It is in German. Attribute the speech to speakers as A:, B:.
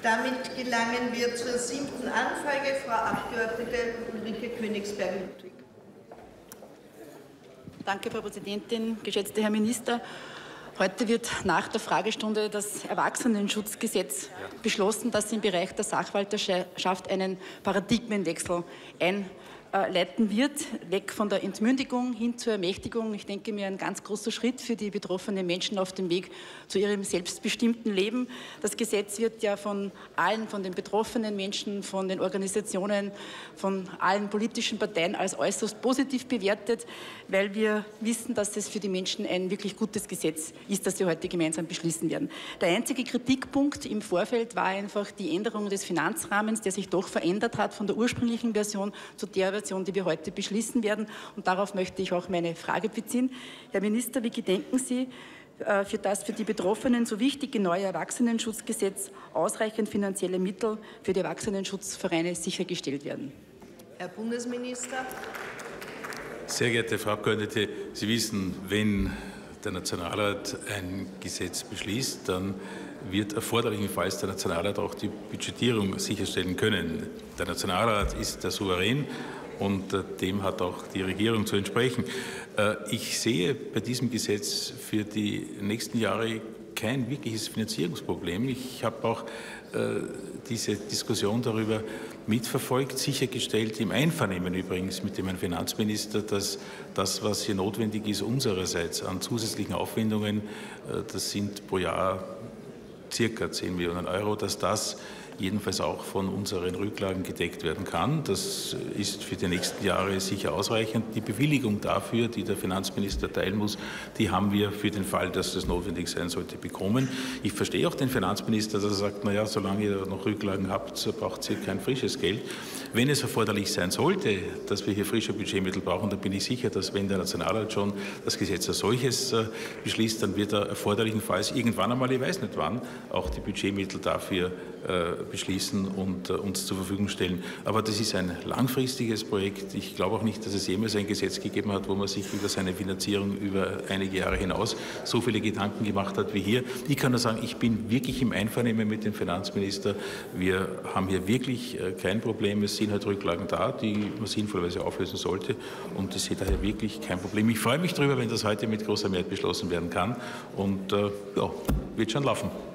A: Damit gelangen wir zur 7. Anfrage, Frau Abgeordnete Ulrike Königsberger-Ludwig.
B: Danke, Frau Präsidentin, geschätzter Herr Minister. Heute wird nach der Fragestunde das Erwachsenenschutzgesetz beschlossen, das im Bereich der Sachwalterschaft einen Paradigmenwechsel einleiten wird, weg von der Entmündigung hin zur Ermächtigung. Ich denke mir, ein ganz großer Schritt für die betroffenen Menschen auf dem Weg zu ihrem selbstbestimmten Leben. Das Gesetz wird ja von allen, von den betroffenen Menschen, von den Organisationen, von allen politischen Parteien als äußerst positiv bewertet, weil wir wissen, dass es für die Menschen ein wirklich gutes Gesetz ist, das wir heute gemeinsam beschließen werden. Der einzige Kritikpunkt im Vorfeld war einfach die Änderung des Finanzrahmens, der sich doch verändert hat von der ursprünglichen Version zu der Version, die wir heute beschließen werden. Und darauf möchte ich auch meine Frage beziehen. Herr Minister, wie gedenken Sie, für das für die Betroffenen so wichtige neue Erwachsenenschutzgesetz ausreichend finanzielle Mittel für die Erwachsenenschutzvereine sichergestellt werden?
A: Herr Bundesminister.
C: Sehr geehrte Frau Abgeordnete, Sie wissen, wenn der Nationalrat ein Gesetz beschließt, dann wird erforderlichenfalls der Nationalrat auch die Budgetierung sicherstellen können. Der Nationalrat ist der Souverän und dem hat auch die Regierung zu entsprechen. Ich sehe bei diesem Gesetz für die nächsten Jahre kein wirkliches Finanzierungsproblem. Ich habe auch diese Diskussion darüber mitverfolgt, sichergestellt, im Einvernehmen übrigens mit dem Herrn Finanzminister, dass das, was hier notwendig ist, unsererseits an zusätzlichen Aufwendungen, das sind pro Jahr circa 10 Millionen Euro, dass das jedenfalls auch von unseren Rücklagen gedeckt werden kann. Das ist für die nächsten Jahre sicher ausreichend. Die Bewilligung dafür, die der Finanzminister teilen muss, die haben wir für den Fall, dass das notwendig sein sollte, bekommen. Ich verstehe auch den Finanzminister, dass er sagt, naja, solange ihr noch Rücklagen habt, braucht ihr kein frisches Geld. Wenn es erforderlich sein sollte, dass wir hier frische Budgetmittel brauchen, dann bin ich sicher, dass wenn der Nationalrat schon das Gesetz als solches beschließt, dann wird er erforderlichenfalls irgendwann einmal, ich weiß nicht wann, auch die Budgetmittel dafür beschließen und uns zur Verfügung stellen. Aber das ist ein langfristiges Projekt. Ich glaube auch nicht, dass es jemals ein Gesetz gegeben hat, wo man sich über seine Finanzierung über einige Jahre hinaus so viele Gedanken gemacht hat wie hier. Ich kann nur sagen, ich bin wirklich im Einvernehmen mit dem Finanzminister. Wir haben hier wirklich kein Problem. Es sind halt Rücklagen da, die man sinnvollerweise auflösen sollte. Und ich sehe daher wirklich kein Problem. Ich freue mich darüber, wenn das heute mit großer Mehrheit beschlossen werden kann. Und ja, wird schon laufen.